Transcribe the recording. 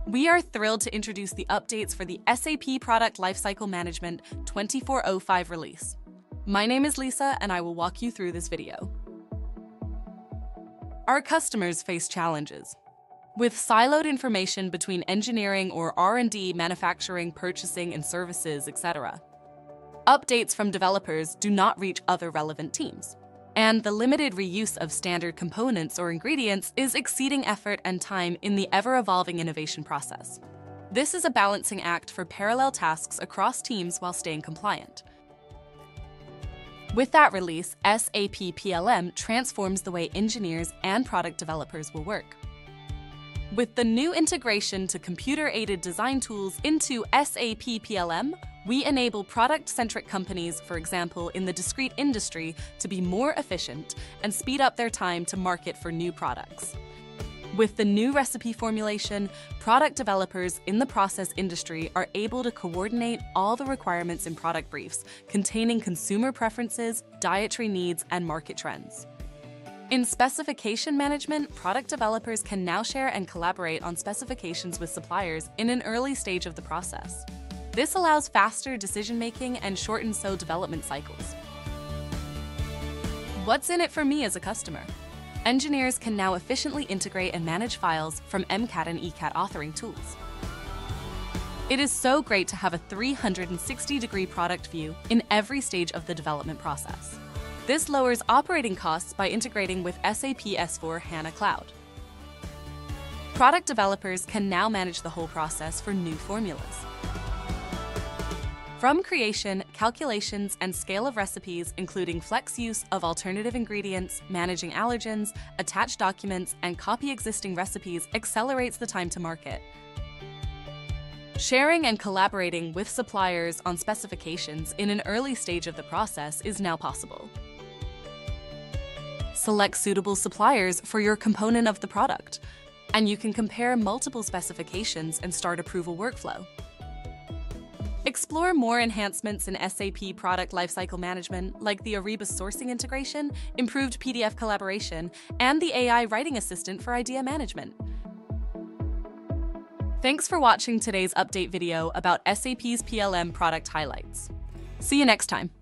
We are thrilled to introduce the updates for the SAP Product Lifecycle Management 2405 release. My name is Lisa, and I will walk you through this video. Our customers face challenges. With siloed information between engineering or R&D, manufacturing, purchasing, and services, etc. Updates from developers do not reach other relevant teams. And the limited reuse of standard components or ingredients is exceeding effort and time in the ever-evolving innovation process. This is a balancing act for parallel tasks across teams while staying compliant. With that release, SAP PLM transforms the way engineers and product developers will work. With the new integration to computer-aided design tools into SAP PLM, we enable product-centric companies, for example, in the discrete industry, to be more efficient and speed up their time to market for new products. With the new recipe formulation, product developers in the process industry are able to coordinate all the requirements in product briefs containing consumer preferences, dietary needs, and market trends. In specification management, product developers can now share and collaborate on specifications with suppliers in an early stage of the process. This allows faster decision-making and shortens development cycles. What's in it for me as a customer? Engineers can now efficiently integrate and manage files from MCAT and ECAT authoring tools. It is so great to have a 360-degree product view in every stage of the development process. This lowers operating costs by integrating with SAP S/4HANA Cloud. Product developers can now manage the whole process for new formulas. From creation, calculations, and scale of recipes, including flex use of alternative ingredients, managing allergens, attach documents, and copy existing recipes accelerates the time to market. Sharing and collaborating with suppliers on specifications in an early stage of the process is now possible. Select suitable suppliers for your component of the product, and you can compare multiple specifications and start approval workflow. Explore more enhancements in SAP Product Lifecycle Management, like the Ariba sourcing integration, improved PDF collaboration, and the AI writing assistant for idea management. Thanks for watching today's update video about SAP's PLM product highlights. See you next time.